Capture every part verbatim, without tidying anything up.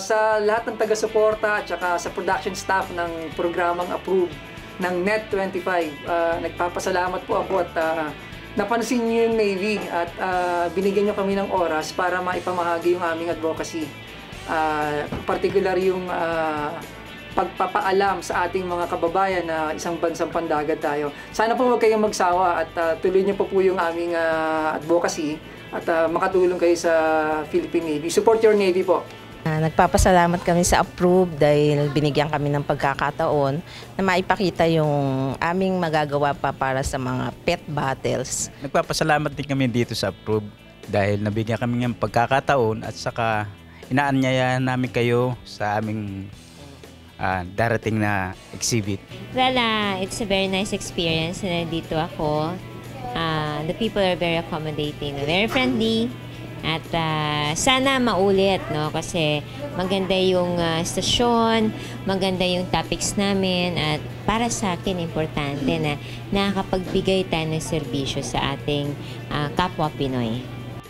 sa lahat ng taga-suporta at saka sa production staff ng programang Approve ng Net twenty-five, uh, nagpapasalamat po ako at uh, napansin niyo yung Navy at uh, binigyan niyo kami ng oras para maipamahagi yung aming advocacy. Uh, particular yung uh, pagpapaalam sa ating mga kababayan na isang bansang pandagat tayo. Sana po huwag kayong magsawa at uh, tuloy niyo po po yung aming uh, advocacy at uh, makatulong kayo sa Philippine Navy. Support your Navy po. Uh, nagpapasalamat kami sa Approve dahil binigyan kami ng pagkakataon na maipakita yung aming magagawa pa para sa mga pet battles. Nagpapasalamat din kami dito sa Approve dahil nabigyan kami ng pagkakataon at saka inaanyayahan namin kayo sa aming uh, darating na exhibit. Well, uh, it's a very nice experience na nandito ako. Uh, the people are very accommodating, very friendly, at uh, sana maulit, no? Kasi maganda yung uh, stasyon, maganda yung topics namin, at para sa akin importante na nakakapagbigay tayo ng serbisyo sa ating uh, kapwa Pinoy.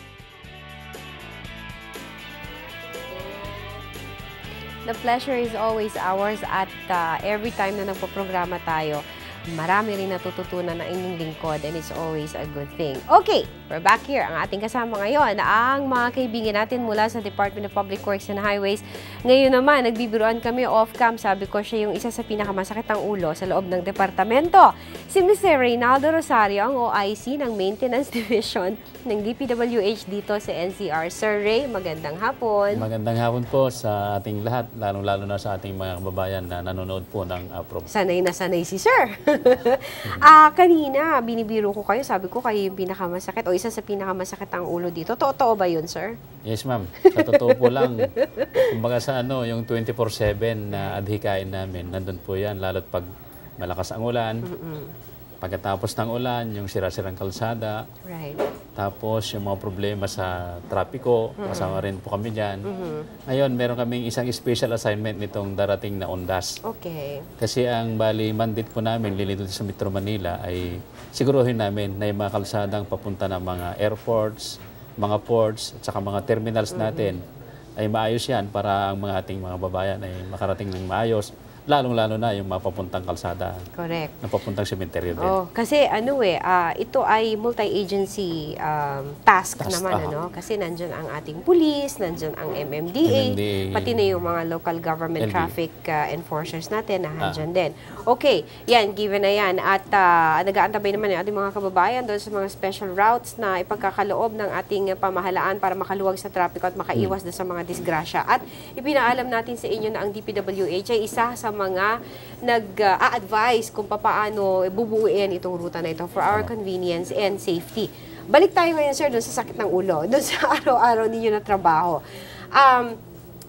The pleasure is always ours at uh, every time na nagpo-programa tayo, marami rin natututunan ng inyong lingkod and it's always a good thing. Okay, we're back here. Ang ating kasama ngayon, ang mga kaibigan natin mula sa Department of Public Works and Highways. Ngayon naman, nagbibiruan kami off-cam. Sabi ko, siya yung isa sa pinakamasakit ang ulo sa loob ng departamento. Si Mister Reynaldo Rosario, ang O I C ng Maintenance Division ng D P W H dito sa N C R. Sir Ray, magandang hapon. Magandang hapon po sa ating lahat, lalong-lalo na sa ating mga kababayan na nanonood po ng Approve. Sanay na sanay si Sir. Ah, kanina, binibiro ko kayo. Sabi ko, kayo yung pinakamasakit o isa sa pinakamasakit ang ulo dito. Totoo ba yun, sir? Yes, ma'am. Sa totoo po lang, kumbaga sa ano, yung twenty-four seven na adhikain namin, nandun po yan, lalo't pag malakas ang ulan. Mm-mm. Pagkatapos ng ulan, yung sira-sirang kalsada. Right. Tapos yung mga problema sa trapiko, mm-hmm. kasama rin po kami dyan. Mm-hmm. Ngayon, meron kaming isang special assignment nitong darating na UNDAS. Okay. Kasi ang bali mandate po namin, lilito sa Metro Manila, ay siguruhin namin na yung mga kalsadang papunta ng mga airports, mga ports, at saka mga terminals mm-hmm. natin, ay maayos yan para ang mga ating mga babayan ay makarating ng maayos. Lalong-lalo na yung mapapuntang kalsada. Correct. Na papuntang sementeryo din. Oh, kasi ano eh, uh, ito ay multi-agency um, task, task naman, uh-huh. ano? Kasi nandyan ang ating pulis, nandyan ang M M D A, M M D A pati na yung mga local government L D. Traffic uh, enforcers natin na nandyan uh-huh. din. Okay, yan, given na yan. At uh, nag-aantabay naman yung ating mga kababayan doon sa mga special routes na ipagkakaloob ng ating pamahalaan para makaluwag sa trapiko at makaiwas hmm. doon sa mga disgrasya. At ipinaalam natin sa inyo na ang D P W H ay isa sa mga nag-a-advise kung paano bubuuin itong ruta na ito for our convenience and safety. Balik tayo ngayon, sir, doon sa sakit ng ulo, doon sa araw-araw ninyo na trabaho. Um,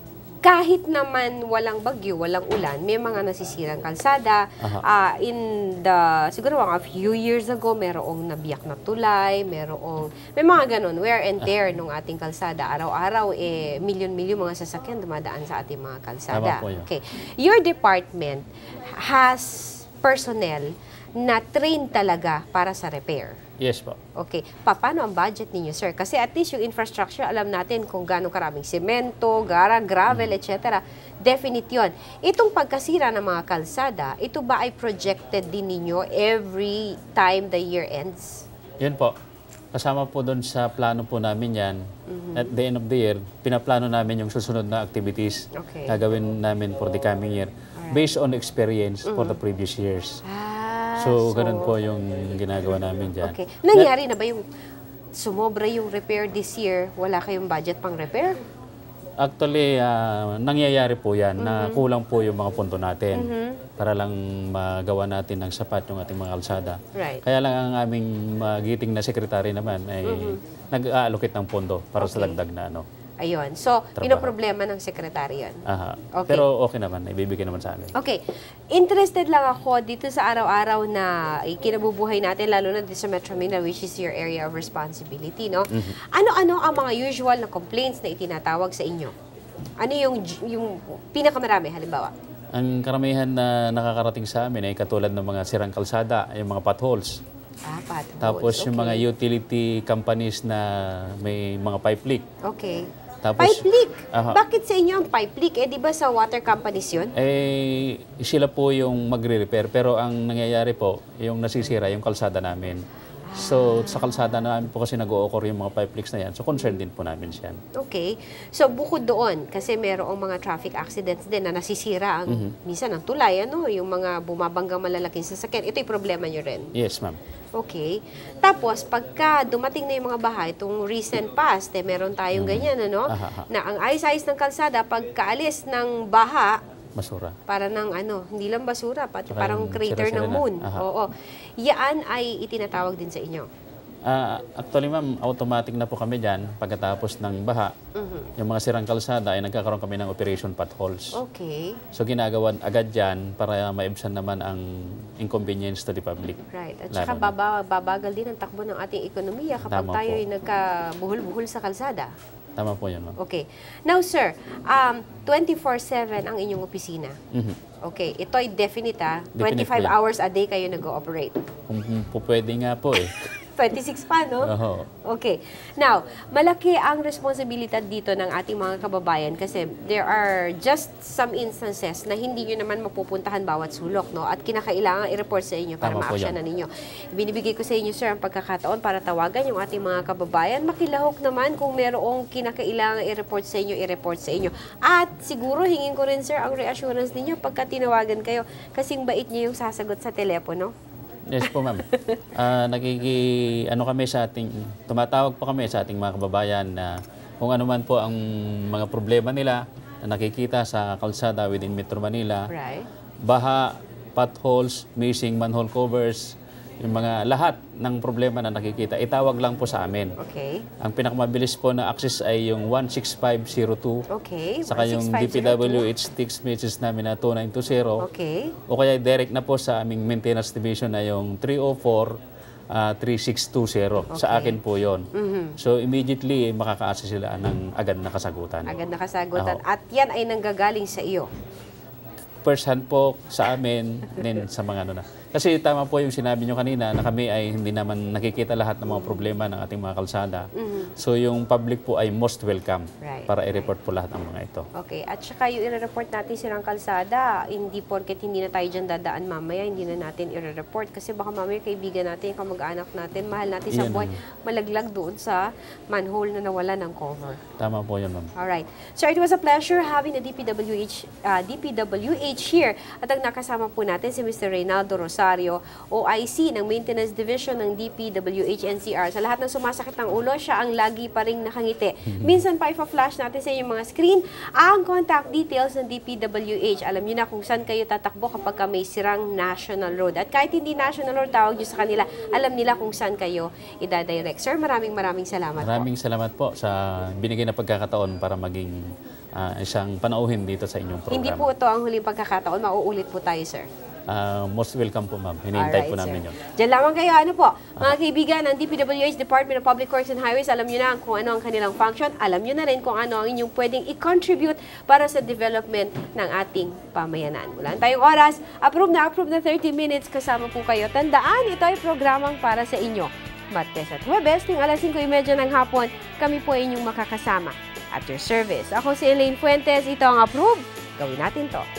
kahit naman walang bagyo, walang ulan, may mga nasisirang kalsada. Uh, in the, siguro mga few years ago, merong nabiyak na tulay, merong, may mga ganun, wear and tear nung ating kalsada. Araw-araw, eh, milyon-milyon mga sasakyan dumadaan sa ating mga kalsada. Okay. Your department has personnel na train talaga para sa repair. Yes po. Okay. Pa, paano ang budget ninyo, sir? Kasi at least yung infrastructure, alam natin kung gaano karaming semento, gara, gravel, mm. et cetera. Definite yun. Itong pagkasira ng mga kalsada, ito ba ay projected din ninyo every time the year ends? Yun po. Kasama po doon sa plano po namin yan. Mm-hmm. At the end of the year, pinaplano namin yung susunod na activities okay. na gawin namin for the coming year. Alright. Based on experience mm-hmm. for the previous years. Ah. So, so, ganun po yung ginagawa namin dyan. Okay. Nangyari na ba yung sumobra yung repair this year? Wala kayong budget pang repair? Actually, uh, nangyayari po yan mm-hmm. na kulang po yung mga punto natin mm-hmm. para lang magawa natin ng sapat yung ating mga kalsada. Right. Kaya lang ang aming magiting na sekretary naman ay mm-hmm. nag-allocate ng pondo para okay. sa dagdag na ano. Ayun. So, pinoproblema ng sekretary yun. Aha. Okay. Pero okay naman. Ibibigay naman sa amin. Okay. Interested lang ako dito sa araw-araw na kinabubuhay natin, lalo na dito sa Metro Manila, which is your area of responsibility, no? Mm-hmm. Ano-ano ang mga usual na complaints na itinatawag sa inyo? Ano yung, yung pinakamarami, halimbawa? Ang karamihan na nakakarating sa amin ay katulad ng mga sirang kalsada, yung mga potholes. Ah, potholes. Tapos okay. yung mga utility companies na may mga pipe leak. Okay. Tapos, Pipe leak? Aha. Bakit sa inyo ang pipe leak? Eh, di ba sa water companies yun? Eh, sila po yung magre-repair. Pero ang nangyayari po, yung nasisira, yung kalsada namin. So, sa kalsada namin po kasi nag-o-occur yung mga pipe leaks na yan. So, concern din po namin siya. Okay. So, bukod doon, kasi merong mga traffic accidents din na nasisira ang, Mhm. minsan ang tulay, ano, yung mga bumabanggang malalaking sasakyan. Ito yung problema nyo rin. Yes, ma'am. Okay. Tapos, pagka dumating na yung mga bahay, itong recent past, eh, meron tayong ganyan, ano, Aha, aha. na ang ayos-ayos ng kalsada, pagkaalis ng baha, Basura. para ng ano, hindi lang basura, pati Saka parang yung crater sira-sira ng na. moon. Aha. Oo. Yan ay itinatawag din sa inyo. Ah, actually, ma'am, automatic na po kami dyan pagkatapos ng baha. Mhm. Yung mga sirang kalsada ay nagkakaroon kami ng operation potholes. Okay. So, ginagawan agad dyan para maibsan naman ang inconvenience to the public. Right. At Lalo saka na. baba, babagal din ang takbo ng ating ekonomiya kapag Tama tayo po. ay nagkabuhol-buhol sa kalsada. Tama po yun, ma'am. Okay. Now, sir, um, twenty-four seven ang inyong opisina. Mhm. Okay. Ito ay definite, ah. Definite twenty-five po yan. hours a day kayo nag-ooperate. Kung kung po pwede nga po eh. twenty-six pa, no? Oo. Okay. Now, malaki ang responsibilidad dito ng ating mga kababayan kasi there are just some instances na hindi nyo naman mapupuntahan bawat sulok, no? At kinakailangan i-report sa inyo para Tama po ma-actionan ninyo. Binibigay ko sa inyo, sir, ang pagkakataon para tawagan yung ating mga kababayan. Makilahok naman kung merong kinakailangan i-report sa inyo, i-report sa inyo. At siguro, hingin ko rin, sir, ang reassurance ninyo pagka tinawagan kayo kasing bait niyo yung sasagot sa telepono. Yes po, ma'am. Ah, nagigi, ano kami sa ating, tumatawag po kami sa ating mga kababayan na kung ano man po ang mga problema nila na nakikita sa kalsada within Metro Manila, Right? baha, potholes, missing manhole covers, yung mga lahat ng problema na nakikita, itawag lang po sa amin. Okay. Ang pinakamabilis po na access ay yung one six five zero two. Okay. Saka yung D P W H text message namin na two nine two zero. Okay. O kaya direct na po sa aming maintenance division na yung three oh four three six two zero. Sa akin po yon. So immediately makaka-access sila ng agad na kasagutan. Agad nakasagutan. Oo. At yan ay nanggagaling sa iyo. First hand po sa amin, then sa mga ano na. Kasi tama po yung sinabi nyo kanina na kami ay hindi naman nakikita lahat ng mga problema ng ating mga kalsada. So yung public po ay most welcome Right. para i-report po lahat ng mga ito. Okay. At saka yung i-report natin sirang kalsada, hindi porket hindi na tayo dyan dadaan mamaya, hindi na natin i-report. Kasi baka mamaya kaibigan natin, kamag-anak natin, mahal natin sa Yan buhay, ang- malaglag doon sa manhole na nawala ng cover. Tama po yun, ma'am. Alright. So it was a pleasure having the D P W H, uh, D P W H here. At ang nakasama po natin si Mister Reynaldo Rosario, O I C ng Maintenance Division ng D P W H N C R. Sa lahat ng sumasakit ng ulo, siya ang lagi pa ring nakangiti. Minsan pa ipa-flash natin sa inyong mga screen ang contact details ng D P W H. Alam niyo na kung saan kayo tatakbo kapag ka may sirang National Road. At kahit hindi National Road, tawag niyo sa kanila, alam nila kung saan kayo idadirect. Sir, maraming maraming salamat Maraming po. salamat po sa binigay na pagkakataon para maging ah, isang panauhin dito sa inyong programa. Hindi po ito ang huling pagkakataon. Mauulit po tayo, sir. Ah, most welcome po, ma'am. Hinihintay po Alright, namin sir. yun. Diyan lamang kayo, ano po, mga kaibigan ng D P W H, Department of Public Works and Highways, alam nyo na kung ano ang kanilang function, alam nyo na rin kung ano ang inyong pwedeng i-contribute para sa development ng ating pamayanan. Wala na tayong oras, approve na approve na thirty minutes, kasama po kayo. Tandaan, ito ay programang para sa inyo. Martes at Huwebes, ting alas singko trenta ng hapon, kami po ay inyong makakasama at your service. Ako si Elaine Fuentes, ito ang approve. Gawin natin to.